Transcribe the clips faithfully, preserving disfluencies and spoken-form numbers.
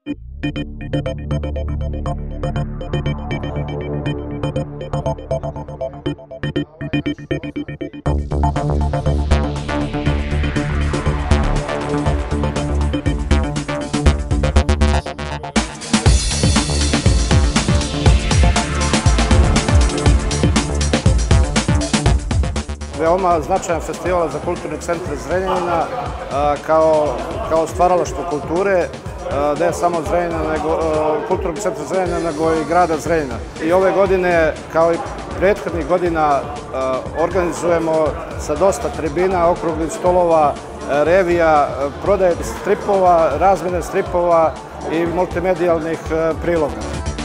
Veoma značajan festival za kulturni centar Zrenjanina kao stvaralaštvo kulture, ne samo kulturnog centra Zrenjanina, nego i grada Zrenjanina. I ove godine, kao i prethodnih godina, organizujemo sa dosta tribina, okruglih stolova, revija, prodaje stripova, razmene stripova i multimedijalnih priloga.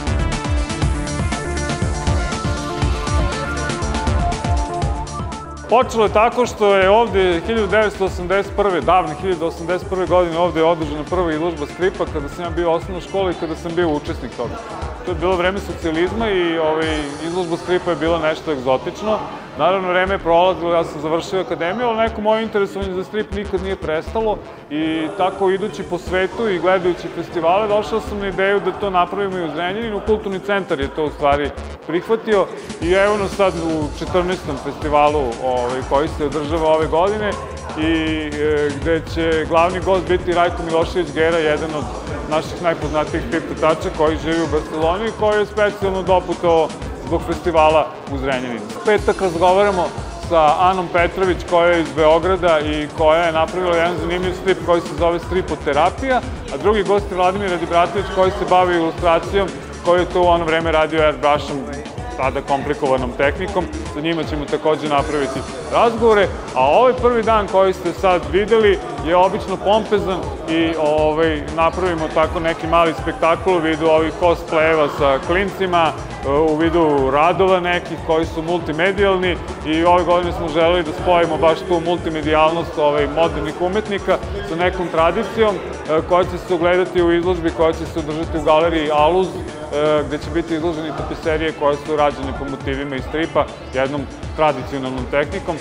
Počelo je tako što je ovde hiljadu devetsto osamdeset prve. davne hiljadu devetsto osamdeset prve. godine ovde je održana prva izložba stripa kada sam ja bio u osnovnoj školi i kada sam bio učesnik toga. To je bilo vreme socijalizma i izložba stripa je bila nešto egzotično. Naravno, vreme je prolazilo, ja sam završio akademiju, ali neko moje interesovanje za strip nikad nije prestalo i tako idući po svetu i gledajući festivale došao sam na ideju da to napravimo i u Zrenjaninu. Kulturni centar je to u stvari prihvatio i evo nas sad u četrnaestom festivalu koji se održava ove godine i gde će glavni gost biti Rajko Milošević Gera, jedan od naših najpoznatijih strip crtača koji živi u Barceloni i koji je specijalno doputovao zbog festivala u Zrenjaninu. Petak razgovaramo sa Anom Petrović koja je iz Beograda i koja je napravila jedan zanimljiv strip koji se zove Stripoterapija, a drugi gost je Vladimir Radibratović koji se bavi ilustracijom, koji je to u ono vreme radio airbrushom, sada komplikovanom tehnikom. Sa njima ćemo takođe napraviti razgovore, a ovaj prvi dan koji ste sad videli je obično pompezan i napravimo tako neki mali spektakl u vidu ovih cosplayeva sa klincima, u vidu radova nekih koji su multimedijalni i ove godine smo želeli da spojimo baš tu multimedijalnost modernih umetnika sa nekom tradicijom koja će se ogledati u izložbi koja će se održati u galeriji Aluz, gde će biti izloženi tapiserije koje su rađene po motivima iz stripa, jednom tradicionalnom tehnikom.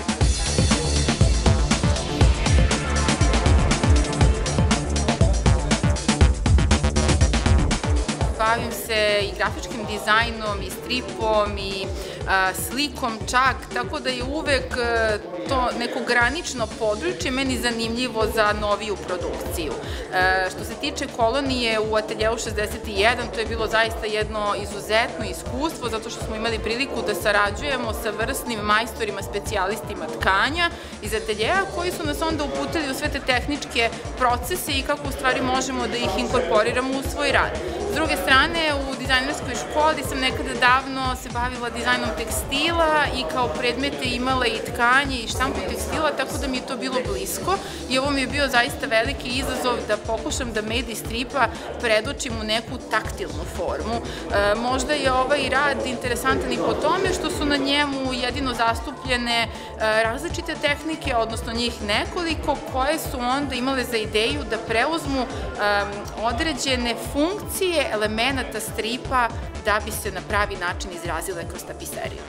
Bavim se i grafičkim dizajnom, i stripom, i slikom čak, tako da je uvek to neko granično područje meni zanimljivo za noviju produkciju. Što se tiče kolonije u ateljeu šezdeset jedan, to je bilo zaista jedno izuzetno iskustvo, zato što smo imali priliku da sarađujemo sa vrsnim majstorima, specijalistima tkanja iz ateljeja, koji su nas onda uputili u sve te tehničke procese i kako u stvari možemo da ih inkorporiramo u svoj rad. S druge strane, u dizajnerskoj školi sam nekada davno se bavila dizajnom tekstila i kao predmete imala i tkanje i štampu tekstila, tako da mi je to bilo blisko i ovo mi je bio zaista veliki izazov da pokušam da medij stripa predočim u neku taktilnu formu. Možda je ovaj rad interesantan i po tome što su na njemu jedino zastupljene različite tehnike, odnosno njih nekoliko, koje su onda imale za ideju da preuzmu određene funkcije elemenata stripa da bi se na pravi način izrazile kroz tapiseriju.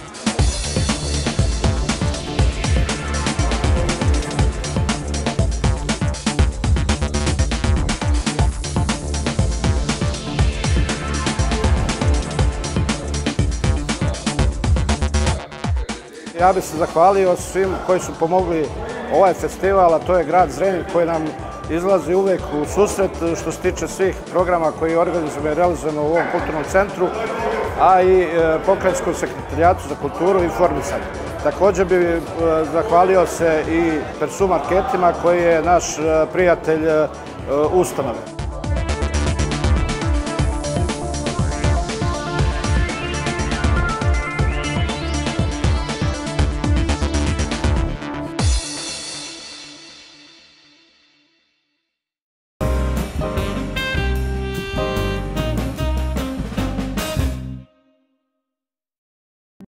Ja bih se zahvalio svim koji su pomogli ovaj festival, a to je grad Zrenjanin koji nam izlazi uvek u susret što se tiče svih programa koji organizujemo i realizujemo u ovom kulturnom centru, a i Pokrajinskom sekretarijatu za kulturu i informisanje. Također bih zahvalio se i Persu marketima koji je naš prijatelj ustanove.